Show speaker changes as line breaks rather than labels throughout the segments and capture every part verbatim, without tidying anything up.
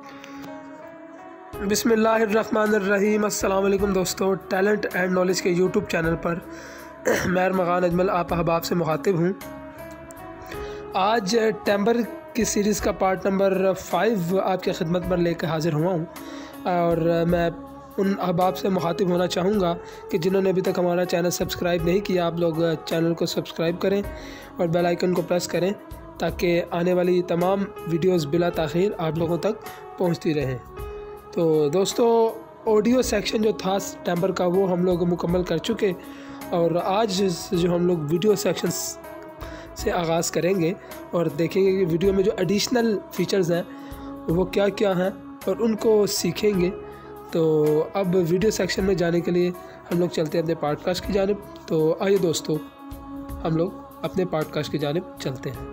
बिस्मिल्लाहिर्रहमानिर्रहीम। अस्सलाम वालेकुम दोस्तों, टैलेंट एंड नॉलेज के यूट्यूब चैनल पर मैं मगान अजमल आप अहबाब से मुखातिब हूँ। आज टेम्बर की सीरीज़ का पार्ट नंबर फाइव आपकी खिदमत पर लेकर हाज़िर हुआ हूँ और मैं उन अहबाब से मुखातिब होना चाहूँगा कि जिन्होंने अभी तक हमारा चैनल सब्सक्राइब नहीं किया, आप लोग चैनल को सब्सक्राइब करें और बेल आइकन को प्रेस करें ताकि आने वाली तमाम वीडियोज़ बिला ताख़ीर आप लोगों तक पहुँचती रहें। तो दोस्तों, ऑडियो सेक्शन जो था टेम्बर का वो हम लोग मुकम्मल कर चुके और आज जो हम लोग वीडियो सेक्शन से आगाज़ करेंगे और देखेंगे कि वीडियो में जो एडिशनल फ़ीचर्स हैं वो क्या क्या हैं और उनको सीखेंगे। तो अब वीडियो सेक्शन में जाने के लिए हम लोग चलते हैं अपने पॉडकास्ट की जानिब। तो आइए दोस्तों, हम लोग अपने पॉडकास्ट की जानिब चलते हैं।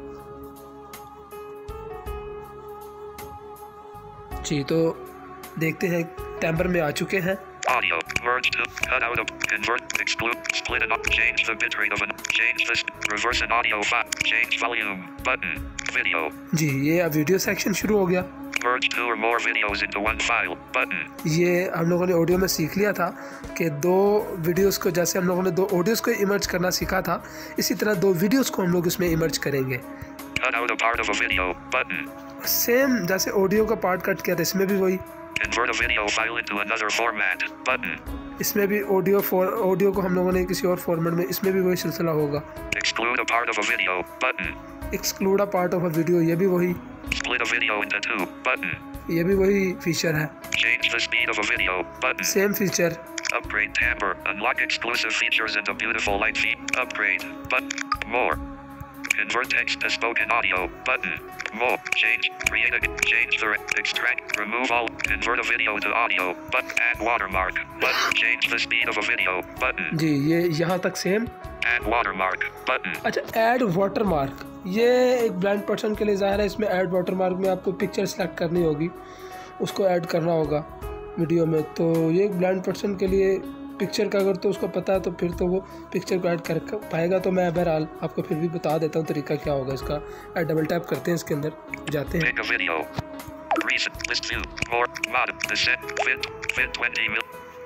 जी, तो देखते हैं टेम्बर में आ चुके हैं।
Audio, merge to, cut out of, convert, exclude, split and up, change the bitrate of an, change this, reverse an audio file, change volume, button, video.
जी, ये अब वीडियो सेक्शन शुरू हो गया।
Merge two or more videos into one file, button.
ये हम लोगों ने audio में सीख लिया था कि दो वीडियोस को, जैसे हम लोगों ने दो ऑडियोस को इमर्ज करना सीखा था, इसी तरह दो वीडियोस को हम लोग इसमें इमर्ज करेंगे।
Cut out a part of a video, button.
Same जैसे ऑडियो का पार्ट कट किया था, इसमें भी वही।
Convert a video file into another format, button.
इसमें भी ऑडियो फॉर ऑडियो को हम लोगों ने किसी और फॉर्मेट में, इसमें भी वही सिलसिला होगा।
Exclude a part of a video, button.
Exclude a part of a video, ये भी वही।
Split a video into two, button.
ये भी वही फीचर है।
Change the speed of a video, button.
Same feature.
Upgrade timbre, unlock exclusive features and a beautiful light feed. Upgrade, button. More. Convert text to spoken audio, button. More. Change. Create a. Change the. Extract. Remove all. Convert a video to audio, but add watermark, button. Change the speed of a video, button.
जी, ये यहाँ तक same.
Add watermark, button.
अच्छा, add watermark, ये एक blind person के लिए ज़ाहिर है। इसमें ऐड वाटरमार्क में आपको पिक्चर सेलेक्ट करनी होगी, उसको ऐड करना होगा वीडियो में। तो ये एक ब्लाइंड पर्सन के लिए पिक्चर का अगर तो उसको पता है तो फिर तो वो पिक्चर को ऐड कर पाएगा। तो मैं बहरहाल आपको फिर भी बता देता हूँ तरीका क्या होगा इसका। डबल टैप करते हैं, इसके अंदर जाते हैं।
Pick a video. Recent list view. More. Mod. Descent. Fit. Fit twenty mil.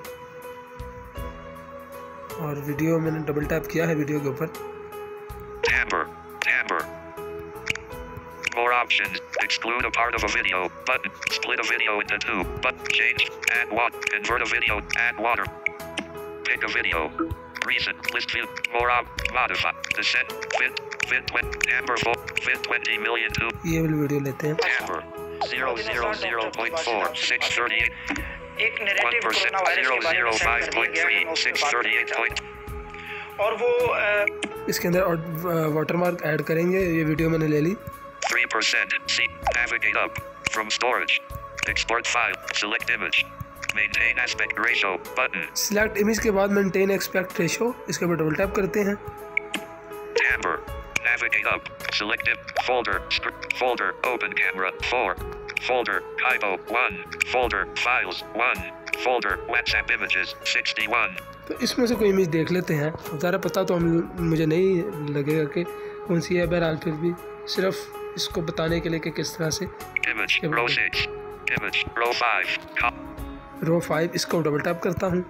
और वीडियो मैंने डबल टैप किया है वीडियो के ऊपर।
Timbre. Timbre. More options. Exclude a part of a video. Button. Split a video into two. But change. Add what? Convert a video. Add water. Pick a video. Recent list view. More op. Modify. Descent. Fit. Fit twenty. Timbre four. Fit twenty million two.
ये वाली video लेते हैं।
Timbre. Zero zero zero point four six thirty eight.
एक
One
narrative
percent.
Corona virus
Zero
के बारे
zero
में send
five
कर
point
दिया गया
three
है, मैं उस पे
six
बात
thirty eight
करना
point.
चाहता हूं। और वो अ,
इसके अंदर वाटरमार्क ऐड करेंगे। ये वीडियो मैंने ले ली।
Three percent. See. Navigate up. From storage. Export file. Select image. Maintain aspect ratio. Button.
Select image के बाद मेंटेन एक्सपेक्ट रेशो, इसके ऊपर डबल टैप करते हैं।
Timbre. Navigate up. Select it. Folder. Sp- folder. Open camera. Four. Folder. Typo. One. Folder. Files. One. Folder. WhatsApp images. Sixty-one.
तो इसमें से कोई इमेज देख लेते हैं। ज़्यादा पता तो हम मुझे नहीं लगेगा कि कौन सी है, बहरहाल फिर भी सिर्फ इसको बताने के लिए कि किस तरह से।
Image. Row six. Image. Row five. Com-
row five, इसको डबल टैप करता हूँ।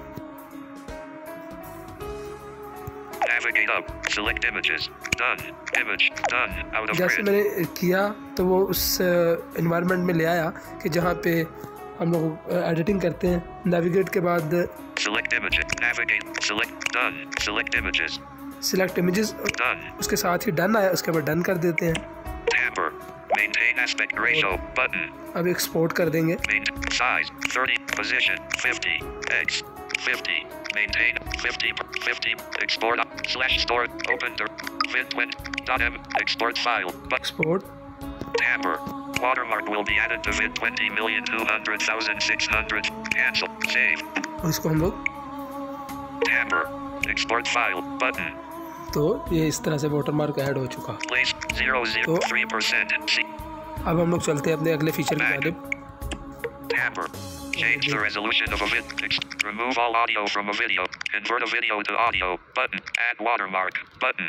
Navigate up. Select images. Done. Image. Done. Out of
जैसे
grid.
मैंने किया तो वो उस इन्वायरमेंट में ले आया कि जहाँ पे हम लोग एडिटिंग करते हैं। नेविगेट के बाद
Select image. Navigate. Select. Done. Select images.
Select images,
Done.
उसके साथ ही डन आया, उसके बाद डन कर देते हैं।
Timbre. Maintain aspect ratio. Button.
अब एक्सपोर्ट कर देंगे।
Maintain size. thirty. Position. fifty. X. fifty. Maintain. fifty. fifty. Export. Slash store. Open the. Vid twenty. Dot M. Export file. But.
Export.
Timbre. Watermark will be added to vid twenty million two hundred thousand six hundred. Cancel. Save.
और इसको हम लोग,
Timbre. Export file. Button.
तो ये इस तरह से watermark add हो चुका।
Place. zero zero three percent. See.
अब हम लोग चलते हैं अपने अगले फीचर की जानिब।
Timbre. Change the resolution of a vid. Ex- remove all audio from a video. Convert a video to audio. Button. Add watermark. Button.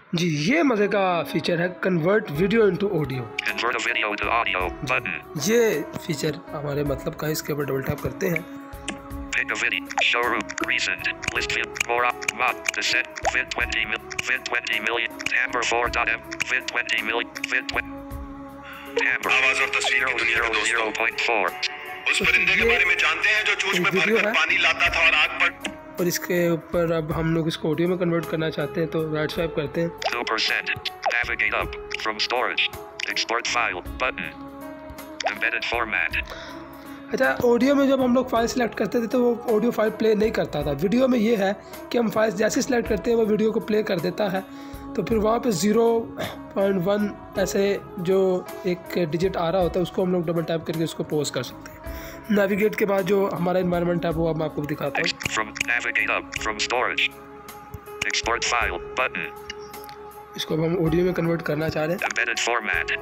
जी, ये मज़े का फीचर है, convert video into audio.
Convert a video to audio button.
ये feature हमारे मतलब का, इसके ऊपर डबल टैप करते हैं।
Pick a video. Show root. Recent. List view. More up. Mod. Descent. Vid twenty mil. Vid twenty million. Timbre four dot m. Vid twenty million. Vid twenty. Timbre.
आवाज और तस्वीर की दुनिया में
zero
दोस्तों
point four.
उस परिंदे के बारे में जानते हैं जो चूच में
वीडियो
भरकर
है।
पानी लाता था और आग पर
और इसके ऊपर अब हम लोग इसको ऑडियो में कन्वर्ट करना चाहते हैं तो राइट स्वाइप करते हैं।
Two percent. Navigate up. From storage. Export file. Button. Embedded format.
अच्छा, ऑडियो में जब हम लोग फाइल सेलेक्ट करते थे तो वो ऑडियो फाइल प्ले नहीं करता था। वीडियो में ये है कि हम फाइल जैसे सेलेक्ट करते हैं वो वीडियो को प्ले कर देता है। तो फिर वहाँ पे ज़ीरो पॉइंट वन ऐसे जो एक डिजिट आ रहा होता है उसको हम लोग डबल टैप करके उसको पॉज कर सकते हैं। नेविगेट के बाद जो हमारा एनवायरनमेंट है वो अब मैं आपको दिखाता हूँ।
From navigate up. From storage. Export file. Button.
इसको अब हम ऑडियो में कन्वर्ट करना चाह रहे हैं।
Embedded format.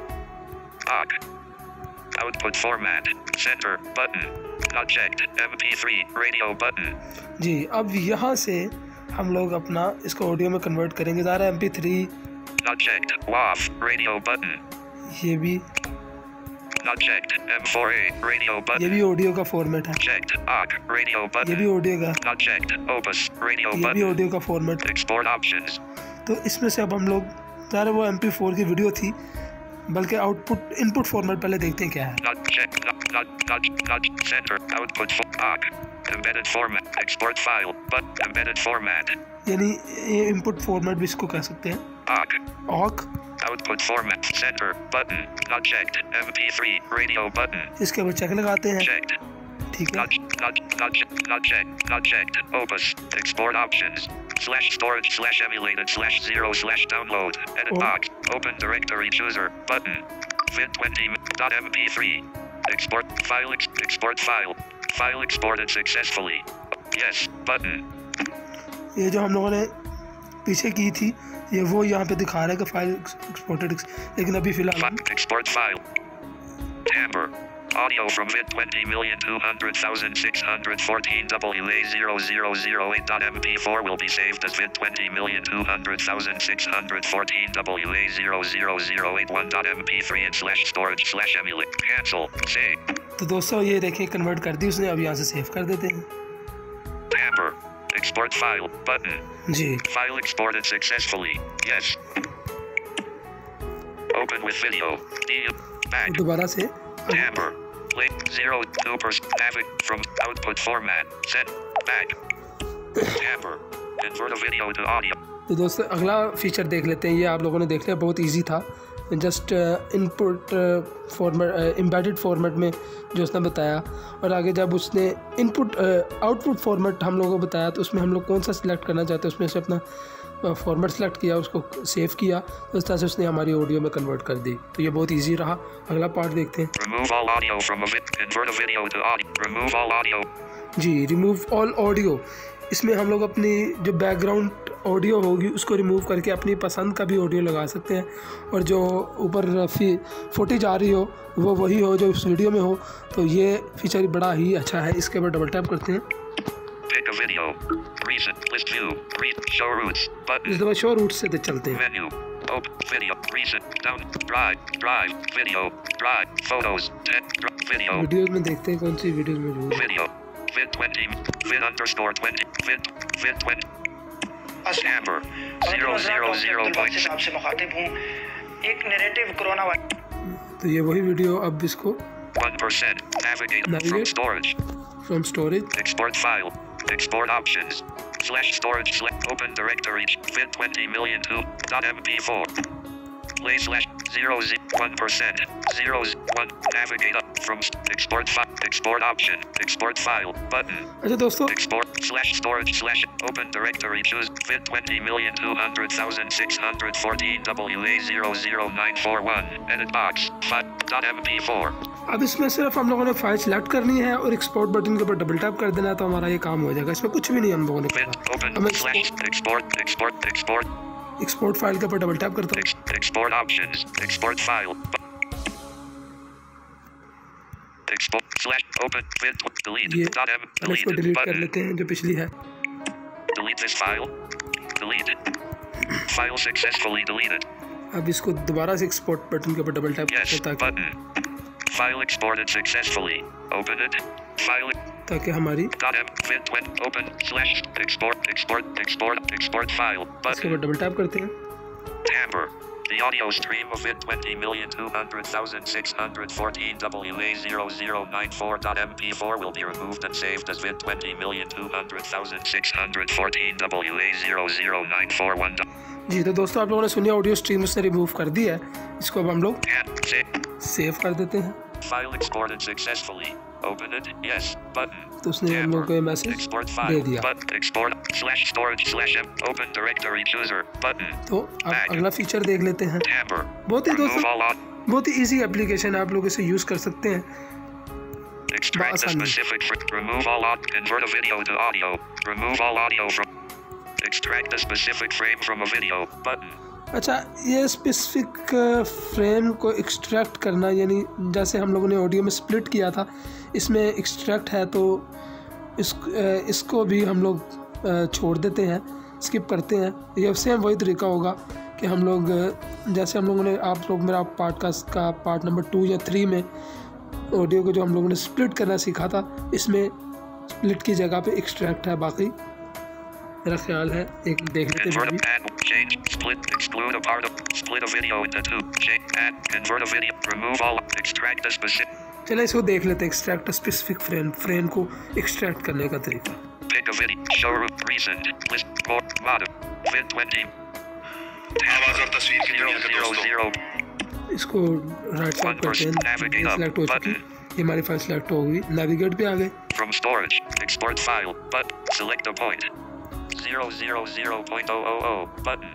O G. Output format. Center. Button. Not checked. M P three. Radio button.
जी, अब यहाँ से हम लोग अपना इसको ऑडियो में कन्वर्ट करेंगे। ज़रा M P three
Not checked. W A V. Radio button.
ये भी
Not checked. M four A. Radio
ये
button.
भी ऑडियो का फॉर्मेट है।
Checked. O G. Radio
ये भी
button.
ऑडियो का
Not checked. Opus. Radio
ये भी
button.
ऑडियो का फॉर्मेट है।
Export options.
तो इसमें से अब हम लोग ज़रा वो एम पी फोर की वीडियो थी, बल्कि आउटपुट इनपुट फॉर्मेट पहले देखते हैं क्या है।
Not checked. Not not not not center. Output for O G. Embedded format. Export file. But embedded format.
यानी ये इनपुट फॉर्मेट भी इसको कह सकते हैं।
O G.
ऑक,
Output format. Center. Button. Not checked. M P three. Radio button.
इसके ऊपर चेक लगाते हैं।
Checked.
ठीक है,
Not not not che- not checked. Not checked. Opus. Export options. Slash storage slash emulated slash zero slash download. Edit
Oh.
box. Open directory chooser. Button. Vid twenty dot M P three. Export file. Ex- export file. File exported successfully. Yes. Button.
ये जो हम लोगों ने पीछे की थी ये वो यहाँ पे दिखा रहा है कि फाइल एक्सपोर्टेड, लेकिन अभी फिलहाल हम
Fi- export file. Timbre. Audio from vid twenty million two hundred thousand six hundred fourteen W A zero zero zero eight dot M P four will be saved as vid twenty million two hundred thousand six hundred fourteen W A zero zero zero eight one dot M P three and slash storage slash emulate. Cancel. Save.
तो दोस्तों ये देखिए convert कर दी उसने। अब यहाँ से save कर देते हैं।
Timbre. Export file. Button.
Ji,
File exported successfully. Yes. Open with video. D. Back.
दोबारा से
Timbre. Play zero two percent navigate from output format. Set back. Timbre. Convert a video to audio.
तो दोस्तों अगला feature देख लेते हैं। ये आप लोगों ने देख लिया, बहुत इजी था। Just input format, embedded format में जो उसने बताया, और आगे जब उसने इनपुट आउटपुट फॉर्मेट हम लोगों को बताया तो उसमें हम लोग कौन सा सिलेक्ट करना चाहते हैं उसमें से अपना फॉर्मेट सेलेक्ट किया, उसको सेव किया, तो इस तरह से उसने हमारी ऑडियो में कन्वर्ट कर दी। तो ये बहुत ईजी रहा। अगला पार्ट देखते हैं।
Remove all audio from a vid. Convert a video to audio. Remove all audio.
जी, रिमूव ऑल ऑडियो, इसमें हम लोग अपनी जो बैकग्राउंड ऑडियो होगी उसको रिमूव करके अपनी पसंद का भी ऑडियो लगा सकते हैं, और जो ऊपर फी फुटेज आ रही हो वो वही हो जो उस वीडियो में हो। तो ये फीचर बड़ा ही अच्छा है। इसके ऊपर डबल टैप करते हैं।
Pick a video. Recent. List view. Read. Show routes. Button.
इस दफ़ा शो रूट से तो चलते हैं।
Menu. Open. Video. Recent. Down. Drive. Drive. Video. Drive. Photos. ten. Dri- Video.
Videos में देखते हैं कौन सी वीडियोज़ मौजूद है।
Video. Vid twenty. Vid underscore twenty. Vid. Vid twenty. Timbre. Zero zero zero point.
से आपसे मुखातिब हूँ। एक नैरेटिव कोरोना वायरस
तो ये वही वीडियो, अब इसको
One percent. Navigate from
Navigate.
storage.
From storage,
Export file. Export options. Slash storage. Select open directory. Vid twenty million two dot M P four. Play slash zero z one percent. Zero z one. Navigate up from st- export file. Export option. Export file. Button.
अच्छा दोस्तों
Export slash storage slash open directory. Choose vid twenty million two hundred thousand six hundred fourteen W A zero zero nine four one. Edit box. Five dot M P four.
अब इसमें सिर्फ हम लोगों ने file select करनी है और export button के ऊपर डबल टैप कर देना है तो हमारा ये काम हो जाएगा। इसमें कुछ भी नहीं हम लोगों ने
Vid
करा।
open
हमें
slash export export export
export file के ऊपर डबल टैप करता हूँ।
ex- export options. Export file. Export slash open vid delete
ये
dot m
पहले इसको
delete
डिलीट कर
button.
लेते हैं जो पिछली है।
Delete this file. Delete it. File successfully deleted.
अब इसको दोबारा से एक्सपोर्ट बटन के ऊपर डबल टैप
Yes
करते हैं ताकि
button. File exported successfully. Open it. File
ताकि हमारी
dot m vint when open slash export export export export file
इसके
button.
ऊपर डबल टैप करते हैं।
Timbre. The audio stream of vint twenty million two hundred thousand six hundred fourteen W A zero zero nine four dot M P four will be removed and saved as vint twenty million two hundred thousand six hundred fourteen W A zero zero nine four one.
जी तो दोस्तों आप लोगों ने सुनी audio stream उसने remove कर दी है। इसको अब हम लोग
And save.
सेव कर देते हैं।
File exported successfully. Open it. Yes button.
तो उसने हम लोगों को ये मैसेज
Export
दे
file.
दिया।
But export slash storage slash m open directory chooser button.
तो अब अगला फीचर देख लेते हैं।
Timbre.
बहुत ही
Remove
दोस्तों
all on.
बहुत ही इजी एप्लीकेशन है, आप लोग इसे यूज़ कर सकते हैं।
Extract the
आसानी।
specific fr- remove all audio. Convert a video to audio. Remove all audio from. Extract a specific frame from a video button.
अच्छा, ये स्पेसिफिक फ्रेम को एक्सट्रैक्ट करना, यानी जैसे हम लोगों ने ऑडियो में स्प्लिट किया था, इसमें एक्सट्रैक्ट है तो इस इसको भी हम लोग छोड़ देते हैं, स्किप करते हैं। ये सेम वही तरीका होगा कि हम लोग जैसे हम लोगों ने आप लोग मेरा पॉडकास्ट का पार्ट नंबर टू या थ्री में ऑडियो को जो हम लोगों ने स्प्लिट करना सीखा था, इसमें स्प्लिट की जगह पे एक्सट्रैक्ट है। बाकी मेरा ख्याल है एक देख लेते
Convert
हैं।
a add, change, split, exclude a part of, split a video into two, change, add, convert a video, remove all, extract a specific,
चलिए इसको देख लेते हैं, एक्सट्रैक्ट स्पेसिफिक फ्रेम फ्रेम को एक्सट्रैक्ट करने का तरीका।
pick a video, show root, recent, list, more, model, vint twenty,
आवाज और तस्वीर की
zero
दुनिया के
zero
दोस्तों
zero,
इसको राइट स्वाइप करते हैं,
Navigate up
सिलेक्ट हो चुकी, ये हमारी फाइल सिलेक्ट हो गई। नेविगेट पे आ गए।
from storage, export file, but, select a point, zero zero zero point zero zero zero, button,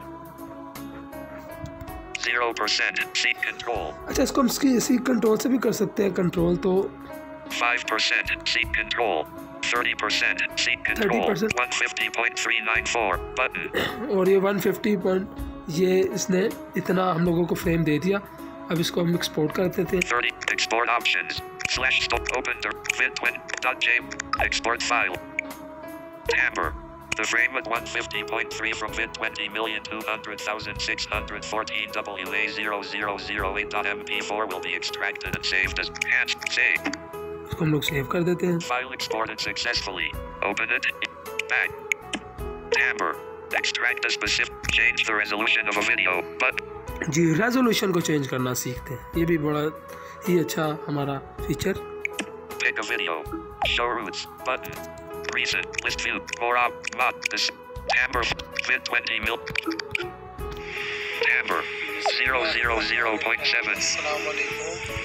zero percent, seek control,
अच्छा, इसको हम इसकी इसी कंट्रोल से भी कर सकते हैं। कंट्रोल तो
five percent, seek control, thirty percent, seek control,
thirty percent.
one fifty point three nine four, button,
और ये one fifty पॉइंट, ये इसने इतना हम लोगों को फ्रेम दे दिया। अब इसको हम एक्सपोर्ट कर देते हैं।
thirty, export options, slash stop, open the, vint twenty, dot j, export file, Timbre. The frame at one fifty point three from vint twenty million two hundred thousand six hundred fourteen W A zero zero zero eight dot M P four will be extracted and saved as and save.
इसको हम लोग save कर देते हैं।
File exported successfully. Open it. Back. Timbre. Extract a specific. Change the resolution of a video. But
जी, resolution को change करना सीखते हैं। ये भी बड़ा ही अच्छा हमारा feature.
pick a video. Show roots. Button. Recent. List view. More up. Mod. This. Timbre. vint twenty mil. Timbre. Zero zero zero point seven.
अस्सलाम वालेकुम।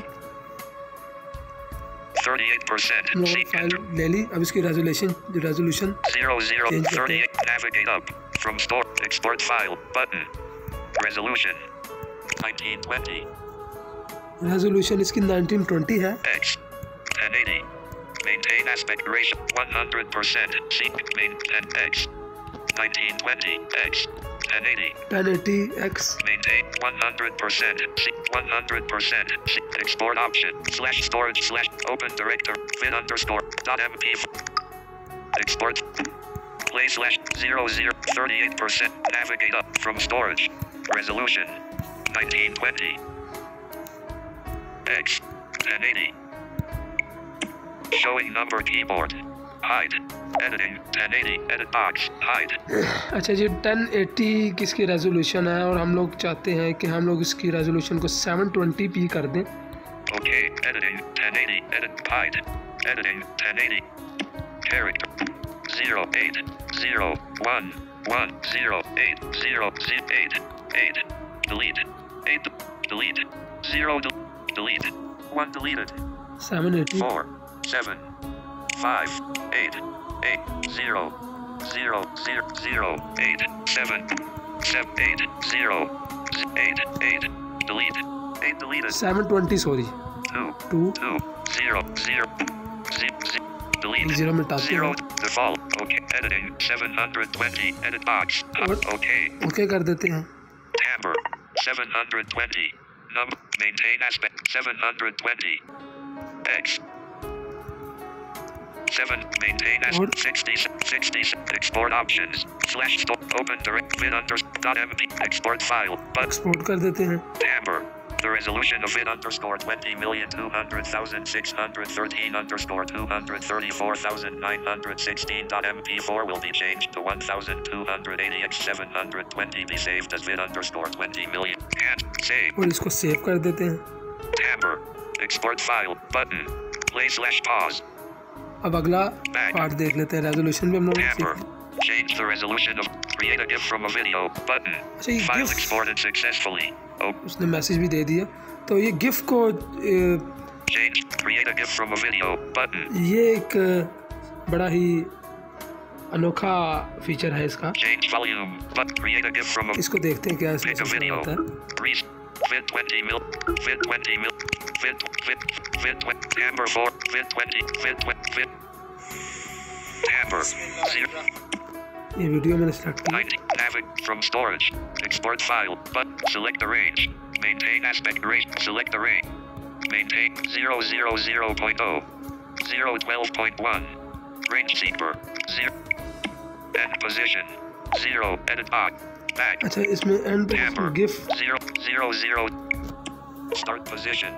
Thirty-eight percent.
हम लोगों ने
Seek
फाइल
control.
ले ली। अब इसकी resolution resolution
Zero zero
Change the
thirty-eight. Navigate up. From store. Export file. Button. Resolution. Nineteen twenty.
Resolution इसकी नाइनटीन ट्वेंटी है।
X. ten eighty. Maintain aspect ratio. One hundred percent. Seek. Maintain X. Nineteen twenty. X. ten eighty.
Ten eighty X.
Maintain one hundred percent. Seek. One hundred percent. Seek. Export option. Slash storage slash open director. Fin underscore. Dot M P. Export. Play slash zero zero thirty-eight percent. Navigate up from storage. Resolution. Nineteen twenty. X. ten eighty. Showing number keyboard. Hide. Editing. ten eighty. Edit box. Hide.
अच्छा जी, ten eighty की इसकी resolution है और हम लोग चाहते हैं कि हम लोग इसकी रेजोल्यूशन को सेवन ट्वेंटी पी कर दें।
Okay. Editing. ten eighty. Edit. Hide. Editing. ten eighty. Character. zero eight zero one one zero eight zero zero eight eight. Delete. eight. Delete. zero. Del- delete. one deleted.
Seven eighty
four, seven, five, eight, eight, zero, zero, zero, zero, eight, seven, seven, eight, zero, z- eight, eight, delete, eight deleted,
seven twenty sorry
two,
two
two, zero, zero, z- z- delete,
zero मिटाते
zero,
हैं।
default, okay, editing, seven hundred twenty, edit box,
What?
okay,
okay कर देते हैं।
Timbre, seven hundred twenty, number, maintain aspect, seven hundred twenty, X, seven. Maintain as
और
sixty. sixty. Export options. Slash store. Open direct vid under dot mp. Export file. But
export कर देते हैं।
Amber. The resolution of vid underscore twenty million two hundred thousand six hundred thirteen underscore two hundred thirty-four thousand nine hundred sixteen dot M P four will be changed to one thousand two hundred eighty by seven hundred twenty. Be saved as vid underscore twenty million. And save.
और इसको save कर देते हैं।
Amber. Export file. Button. Play slash pause.
अब अगला part देख लेते हैं। रेजोल्यूशन भी हम लोग
Amber.
सीखे।
Change the resolution of create a GIF from a video. Button.
अच्छा, ये
File
GIF
exported successfully. Oh,
उसने मैसेज भी दे दिया। तो ये गिफ को ए,
change. Create a GIF from a video. Button.
ये एक बड़ा ही अनोखा फीचर है इसका।
Change volume. But create a GIF from a
इसको देखते हैं क्या इसमें
Make a
सिस्टम
video.
होता है।
Reach. Vid twenty mil. Vid twenty mil. Vid. Vid. Vid. twenty. Amber four. Vid twenty. Vid. twenty. Vid. Amber. Zero.
ये video मैंने select किया।
ninety. Navig from storage. Export file. But select the range. Maintain aspect ratio. Select the range. Maintain zero zero zero point zero. zero twelve point one. Range seeker. Zero. End position. Zero. Edit box. Back.
अच्छा, इसमें end पे
Amber.
Gif
Zero. Zero zero. Start position.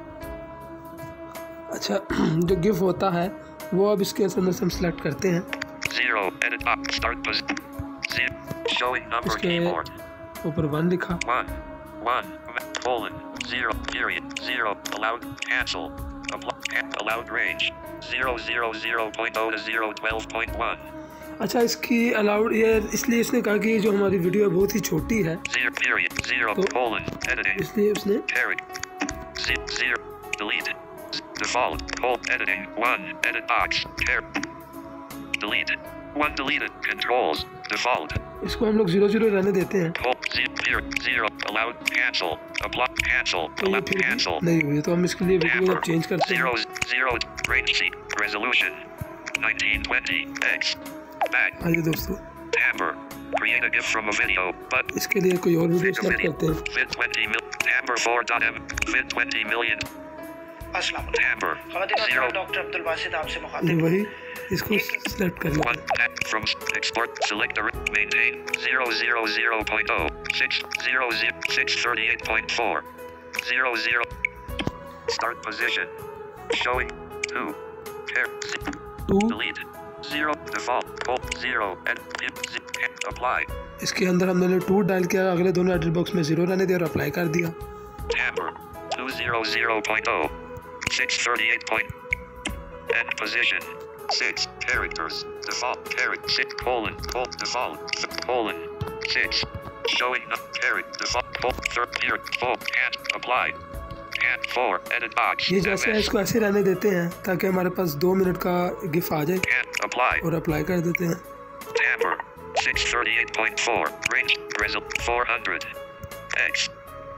अच्छा जो GIF होता है वो अब इसके अंदर से हम सेलेक्ट करते हैं।
Zero. Edit box. Start position. Zero. Showing number
इसके
keyboard.
ऊपर वन लिखा।
One. One. Colon. Zero. Period. Zero. Allowed. Cancel. Apply. Allowed range. Zero zero zero point zero to zero twelve point one.
अच्छा, इसकी allowed ये इसलिए इसने कहा कि जो हमारी वीडियो है बहुत ही छोटी है,
Zero. Period. Zero.
तो
Colon. Editing.
इसलिए उसने
Period. Zero. Zero. Delete. Z- Default. Hold. Editing. One. Edit box. Pair. Delete. One deleted. Controls. Default.
इसको हम लोग जीरो जीरो रहने देते हैं।
Hold. Zero. Zero. Zero. Allowed. Cancel. Apply. Cancel.
तो ये
Allowed.
फिर भी
Cancel.
नहीं हुई, तो हम इसके लिए वीडियो
Amber.
अब चेंज करते हैं।
Zero. Zero. Range seat. Resolution. nineteen twenty. X. Back.
आइए दोस्तों,
Amber. Create a GIF from a video. But
इसके लिए कोई और video
pick a
select
video.
करते हैं।
Vid twenty mil. Amber four dot m. Vid twenty million.
अस्सलाम
Amber.
वालेकुम।
Zero.
डॉक्टर अब्दुल बासित आपसे
ये
मुखातिब।
वही इसको सेलेक्ट कर लेते
One.
हैं।
Act from s- export. Select the re- maintain. Zero zero zero point zero. Six zero zero six thirty eight point four. Zero zero. Start position. Showing two. Pair. Z-
two
Delete. Zero. Default. Hold. Zero. And z- apply.
इसके अंदर हमने to dial किया, अगले दोनों edit box में zero रहने दिया और अप्लाई कर दिया।
Amber. Two zero zero point zero. Six thirty eight point. End position. Six characters. Default character. Six colon. Hold. Default. Colon. Six. Showing up character. Default. Hold. Third here. Four. And apply. And four. Edit box.
ये जैसे है
M S.
इसको ऐसे रहने देते हैं ताकि हमारे पास दो मिनट का गिफ आ जाए
And apply.
और अप्लाई कर देते हैं।
Amber. Six thirty eight point four. Range. Result. Four hundred. X.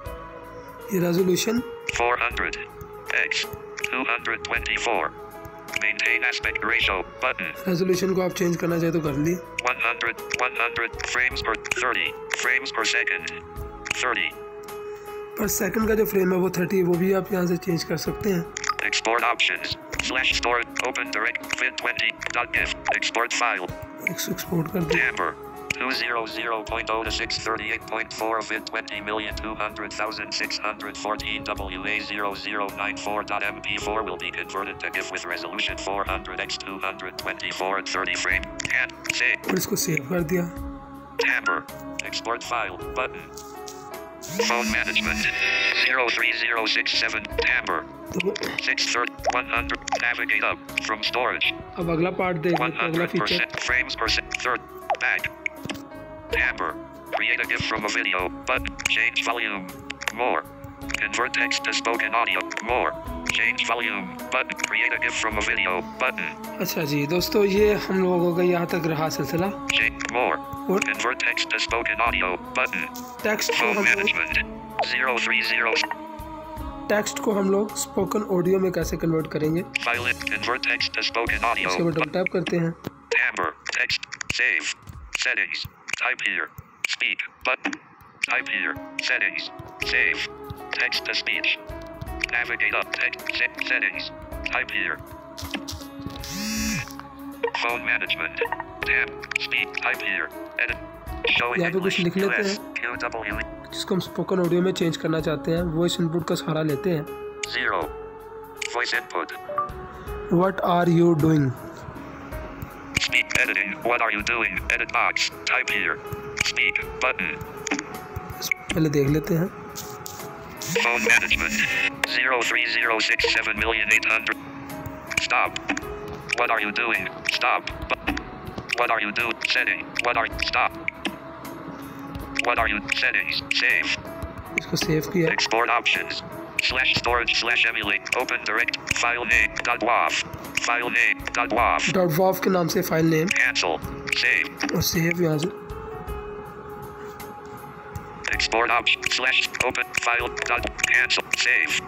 ये resolution
Four hundred. X. Two hundred twenty four. Maintain aspect ratio. Button.
Resolution को आप चेंज करना चाहे तो कर ली।
One hundred. One hundred frames per thirty frames per second. Thirty.
Per second का जो फ्रेम है वो थर्टी, वो भी आप यहाँ से चेंज कर सकते हैं।
Export options. Slash store. Open direct. Vid twenty. Dot gif. Export file.
इसको एक्सपोर्ट कर दें।
Amber. Two zero zero point zero to six thirty eight point four vid twenty million two hundred thousand six hundred fourteen W A zero zero nine four dot M P four will be converted to GIF with resolution four hundred by two hundred twenty-four at thirty frame. And save.
और इसको save कर दिया।
Amber. Export file. Button. Phone management. Zero three zero six seven. Amber.
तो
Six thirty one hundred. Navigate up from storage.
अब अगला part देख
One
लेते हैं, अगला
hundred
feature.
percent frames per second. Third. Back. Amber. Create a GIF from a video. Button. Change volume. More. Convert text to spoken audio. More. Change volume. Button. Create a GIF from a video. Button.
अच्छा जी दोस्तों, ये हम लोगों का यहाँ तक रहा सिलसिला।
Change more.
और
Convert text to spoken audio. Button.
Text को
Phone
हम लोग
management. Zero three zero.
Text को हम लोग स्पोकन ऑडियो में कैसे कन्वर्ट करेंगे,
File it. Convert text to spoken audio.
इसके ऊपर डबल टैप करते हैं।
Amber. Text. Save. Settings. Type here. Speak. Button. Type here. Settings. Save. Text to speech. Navigate up. Text. Se- settings. Type here. Phone management. Tab. Speak. Type here. Edit. Show
यहाँ पे कुछ
English.
लिख लेते
U S.
हैं
Q W.
जिसको हम spoken audio में change करना चाहते हैं, वॉइस इनपुट का सहारा लेते हैं।
Zero. Voice input.
What are you doing?
Speak. Editing. What are you doing? Edit box. Type here. Speak. Button.
पहले देख लेते हैं।
Phone management. Zero three zero six seven million eight hundred. Stop. What are you doing? Stop. Bu- What are you doing? Setting. What are stop? What are you settings? Save.
इसको save किया।
Export options. Slash storage slash emulate. Open direct. File name. Dot WAV. File name. Dot WAV.
Dot वॉव के नाम से file name
Cancel. Save.
और save यहाँ से।
Export option. Slash open file. Dot cancel. Save.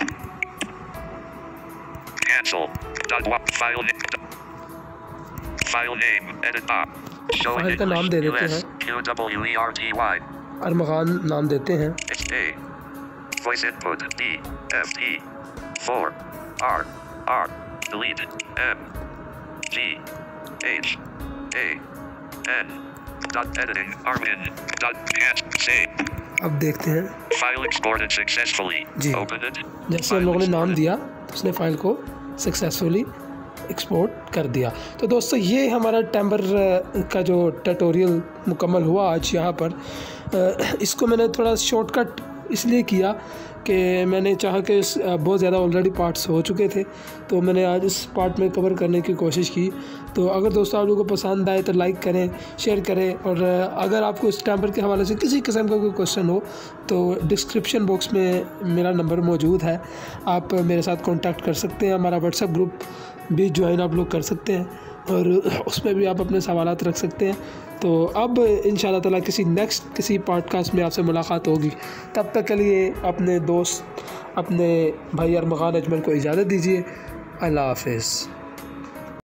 Cancel. Dot WAV. File name. File name. Edit box. Showing
file का नाम दे
English.
देते
U S. Q W E R T Y.
अरमगान नाम देते हैं।
H A. Voice input. D. F E. four. R. R. Delete. M. G. H. A. N. Dot editing. Armin. Dot cancel. Save.
अब देखते हैं।
File exported successfully.
Ji.
Open it.
जैसे हम
File
लोगों ने नाम
exported.
दिया तो उसने फाइल को सक्सेसफुली एक्सपोर्ट कर दिया। तो दोस्तों ये हमारा टेम्बर का जो ट्यूटोरियल मुकम्मल हुआ आज यहाँ पर। अ, इसको मैंने थोड़ा शॉर्टकट इसलिए किया कि मैंने चाहा कि इस- बहुत ज़्यादा ऑलरेडी पार्ट्स हो चुके थे, तो मैंने आज इस पार्ट में कवर करने की कोशिश की। तो अगर दोस्तों आप लोगों को पसंद आए तो लाइक करें, शेयर करें, और अगर आपको इस टेम्पर के हवाले से किसी किस्म का कोई क्वेश्चन हो तो डिस्क्रिप्शन बॉक्स में मेरा नंबर मौजूद है, आप मेरे साथ कांटेक्ट कर सकते हैं। हमारा व्हाट्सएप ग्रुप भी ज्वाइन आप लोग कर सकते हैं और उसमें भी आप अपने सवालात रख सकते हैं। तो अब इंशाल्लाह ताला किसी नेक्स्ट किसी पॉडकास्ट में आपसे मुलाकात होगी। तब तक के लिए अपने दोस्त अपने भाई अरमगान अजमल को इजाज़त दीजिए। अल्लाह हाफ़िज़।